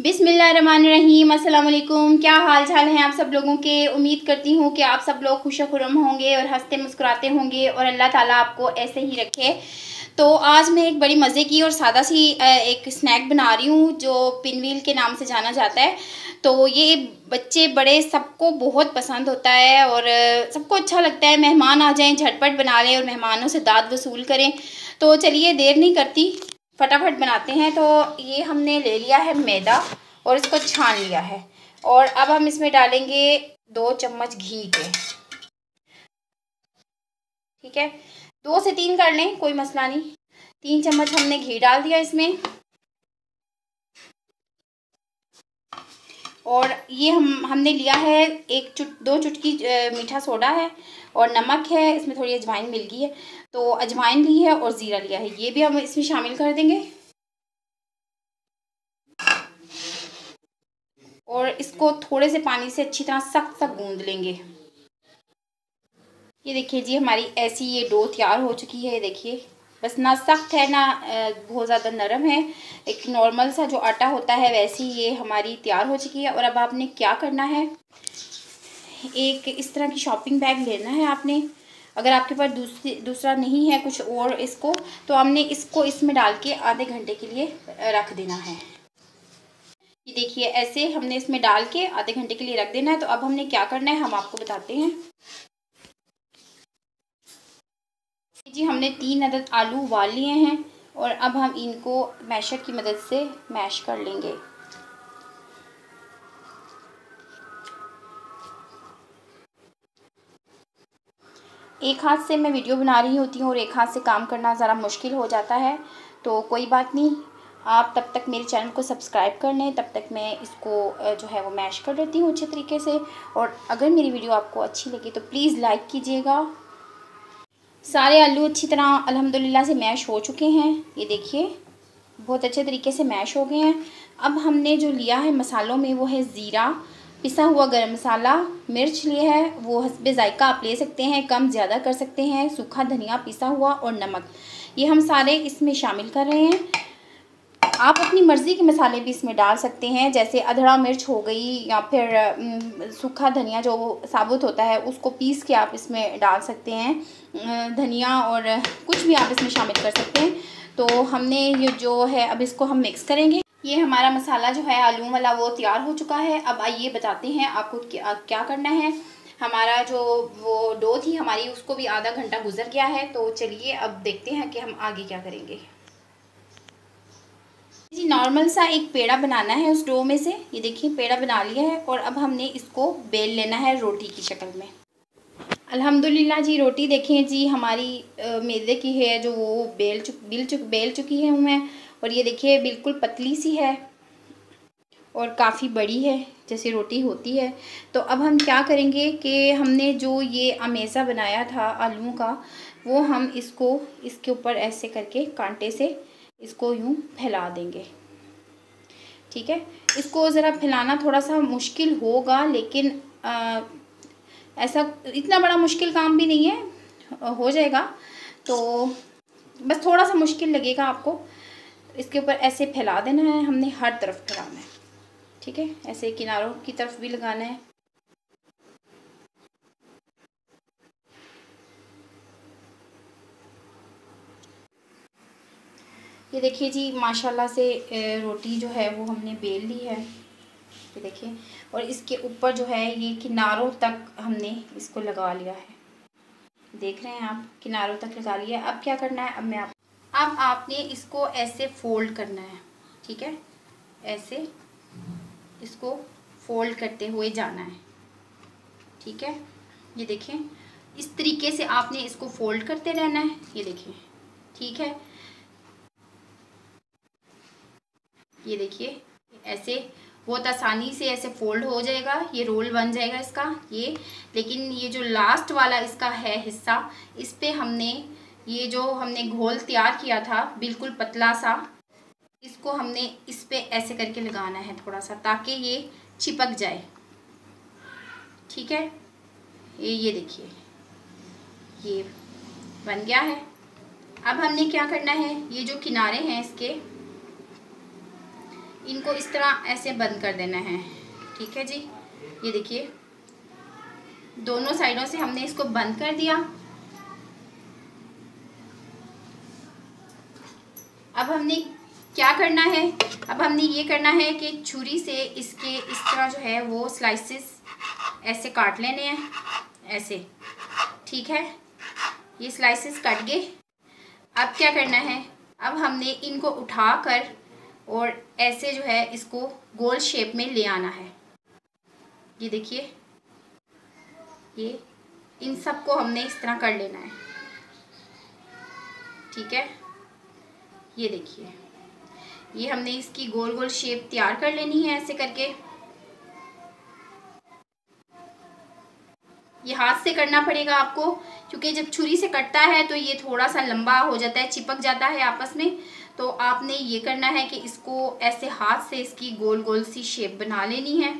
बिस्मिल्लाहिर्रहमानिर्रहीम। अस्सलाम वालेकुम। क्या हाल चाल हैं आप सब लोगों के। उम्मीद करती हूँ कि आप सब लोग खुश-खुर्रम होंगे और हंसते मुस्कुराते होंगे और अल्लाह ताला आपको ऐसे ही रखे। तो आज मैं एक बड़ी मज़े की और सादा सी एक स्नैक बना रही हूँ जो पिनव्हील के नाम से जाना जाता है। तो ये बच्चे बड़े सबको बहुत पसंद होता है और सबको अच्छा लगता है। मेहमान आ जाएं झटपट बना लें और मेहमानों से दाद वसूल करें। तो चलिए देर नहीं करती, फटाफट बनाते हैं। तो ये हमने ले लिया है मैदा और इसको छान लिया है और अब हम इसमें डालेंगे 2 चम्मच घी के। ठीक है, 2 से 3 कर लें, कोई मसला नहीं। 3 चम्मच हमने घी डाल दिया इसमें। और ये हमने लिया है 2 चुटकी मीठा सोडा है और नमक है। इसमें थोड़ी अजवाइन मिल गई है तो अजवाइन ली है और ज़ीरा लिया है, ये भी हम इसमें शामिल कर देंगे। और इसको थोड़े से पानी से अच्छी तरह सख्त गूंद लेंगे। ये देखिए जी, हमारी ऐसी ये डो तैयार हो चुकी है। ये देखिए, बस ना सख्त है ना बहुत ज़्यादा नरम है, एक नॉर्मल सा जो आटा होता है वैसी ये हमारी तैयार हो चुकी है। और अब आपने क्या करना है, एक इस तरह की शॉपिंग बैग लेना है आपने। अगर आपके पास दूसरा नहीं है कुछ और इसको, तो हमने इसको इसमें डाल के आधे घंटे के लिए रख देना है। ये देखिए, ऐसे हमने इसमें डाल के आधे घंटे के लिए रख देना है। तो अब हमने क्या करना है हम आपको बताते हैं जी। हमने 3 अदद आलू उबाल लिए हैं और अब हम इनको मैशर की मदद से मैश कर लेंगे। एक हाथ से मैं वीडियो बना रही होती हूँ और एक हाथ से काम करना ज़रा मुश्किल हो जाता है, तो कोई बात नहीं, आप तब तक मेरे चैनल को सब्सक्राइब कर लें। तब तक मैं इसको जो है वो मैश कर लेती हूँ अच्छे तरीके से। और अगर मेरी वीडियो आपको अच्छी लगी तो प्लीज़ लाइक कीजिएगा। सारे आलू अच्छी तरह अल्हम्दुलिल्लाह से मैश हो चुके हैं। ये देखिए, बहुत अच्छे तरीके से मैश हो गए हैं। अब हमने जो लिया है मसालों में वो है ज़ीरा, पिसा हुआ गरम मसाला, मिर्च लिया है वो हस्बे ज़ायका आप ले सकते हैं, कम ज़्यादा कर सकते हैं, सूखा धनिया पिसा हुआ और नमक, ये हम सारे इसमें शामिल कर रहे हैं। आप अपनी मर्ज़ी के मसाले भी इसमें डाल सकते हैं, जैसे अधड़ा मिर्च हो गई या फिर सूखा धनिया जो साबुत होता है उसको पीस के आप इसमें डाल सकते हैं। धनिया और कुछ भी आप इसमें शामिल कर सकते हैं। तो हमने ये जो है अब इसको हम मिक्स करेंगे। ये हमारा मसाला जो है आलू वाला वो तैयार हो चुका है। अब आइए बताते हैं आपको क्या करना है। हमारा जो वो डो थी हमारी, उसको भी आधा घंटा गुजर गया है। तो चलिए अब देखते हैं कि हम आगे क्या करेंगे जी। नॉर्मल सा एक पेड़ा बनाना है उस डो में से। ये देखिए, पेड़ा बना लिया है और अब हमने इसको बेल लेना है रोटी की शक्ल में। अल्हम्दुलिल्लाह जी, रोटी देखें जी हमारी मैदे की है जो वो बेल चुकी है मैं। और ये देखिए बिल्कुल पतली सी है और काफ़ी बड़ी है जैसे रोटी होती है। तो अब हम क्या करेंगे कि हमने जो ये अमेज़ा बनाया था आलूओं का, वो हम इसको इसके ऊपर ऐसे करके कांटे से इसको यूँ फैला देंगे। ठीक है, इसको ज़रा फैलाना थोड़ा सा मुश्किल होगा, लेकिन ऐसा इतना बड़ा मुश्किल काम भी नहीं है, हो जाएगा। तो बस थोड़ा सा मुश्किल लगेगा आपको। इसके ऊपर ऐसे फैला देना है हमने, हर तरफ फैलाना है। ठीक है, ऐसे किनारों की तरफ भी लगाना है। ये देखिए जी, माशाल्लाह से रोटी जो है वो हमने बेल ली है। ये देखिए, और इसके ऊपर जो है ये किनारों तक हमने इसको लगा लिया है। देख रहे हैं आप, किनारों तक लगा लिया। अब क्या करना है, अब आपने इसको ऐसे फोल्ड करना है। ठीक है, ऐसे इसको फोल्ड करते हुए जाना है। ठीक है, ये देखें, इस तरीके से आपने इसको फोल्ड करते रहना है। ये देखिए, ठीक है, ये देखिए ऐसे बहुत आसानी से ऐसे फोल्ड हो जाएगा, ये रोल बन जाएगा इसका ये। लेकिन ये जो लास्ट वाला इसका है हिस्सा, इस पे हमने ये जो हमने घोल तैयार किया था बिल्कुल पतला सा, इसको हमने इस पे ऐसे करके लगाना है थोड़ा सा, ताकि ये चिपक जाए। ठीक है, ये देखिए ये बन गया है। अब हमने क्या करना है, ये जो किनारे हैं इसके, इनको इस तरह ऐसे बंद कर देना है। ठीक है जी, ये देखिए दोनों साइडों से हमने इसको बंद कर दिया। अब हमने क्या करना है, अब हमने ये करना है कि छुरी से इसके इस तरह जो है वो स्लाइसेस ऐसे काट लेने हैं, ऐसे। ठीक है, ये स्लाइसेस कट गए। अब क्या करना है, अब हमने इनको उठाकर और ऐसे जो है इसको गोल शेप में ले आना है। ये देखिए, ये इन सब को हमने इस तरह कर लेना है। ठीक है, ये देखिए, ये हमने इसकी गोल गोल शेप तैयार कर लेनी है ऐसे करके। ये हाथ से करना पड़ेगा आपको, क्योंकि जब छुरी से कटता है तो ये थोड़ा सा लंबा हो जाता है, चिपक जाता है आपस में। तो आपने ये करना है कि इसको ऐसे हाथ से इसकी गोल गोल सी शेप बना लेनी है।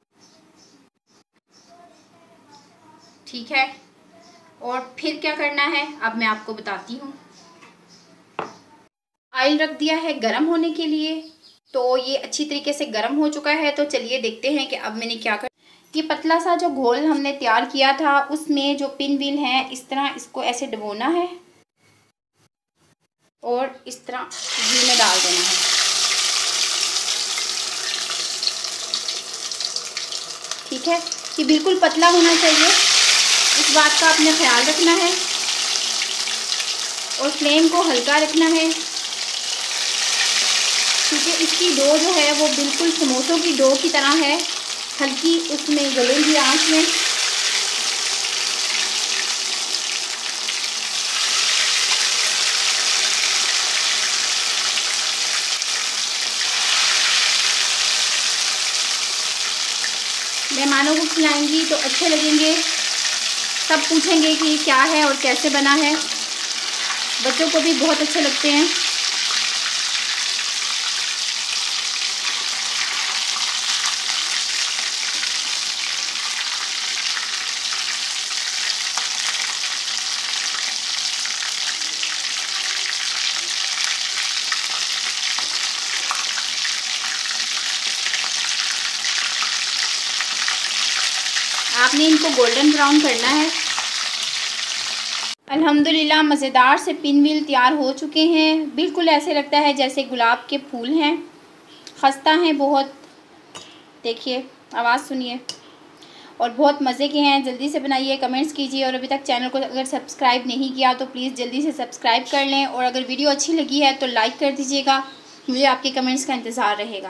ठीक है, और फिर क्या करना है अब मैं आपको बताती हूँ। ऑयल रख दिया है गरम होने के लिए, तो ये अच्छी तरीके से गरम हो चुका है। तो चलिए देखते हैं कि अब मैंने क्या कर। ये पतला सा जो घोल हमने तैयार किया था उसमें जो पिन व्हील है इस तरह इसको ऐसे डुबोना है और इस तरह घी में डाल देना है। ठीक है, ये बिल्कुल पतला होना चाहिए, इस बात का आपने ख्याल रखना है और फ्लेम को हल्का रखना है, क्योंकि इसकी डो जो है वो बिल्कुल समोसों की डो की तरह है, हल्की उसमें गलेंगी आंच में। मेहमानों को खिलाएंगी तो अच्छे लगेंगे, सब पूछेंगे कि क्या है और कैसे बना है। बच्चों को भी बहुत अच्छे लगते हैं। आपने इनको गोल्डन ब्राउन करना है। अल्हम्दुलिल्लाह मज़ेदार से पिनव्हील तैयार हो चुके हैं। बिल्कुल ऐसे लगता है जैसे गुलाब के फूल हैं, खस्ता हैं बहुत। देखिए, आवाज़ सुनिए, और बहुत मज़े के हैं। जल्दी से बनाइए, कमेंट्स कीजिए, और अभी तक चैनल को अगर सब्सक्राइब नहीं किया तो प्लीज़ जल्दी से सब्सक्राइब कर लें। और अगर वीडियो अच्छी लगी है तो लाइक कर दीजिएगा। मुझे आपके कमेंट्स का इंतज़ार रहेगा।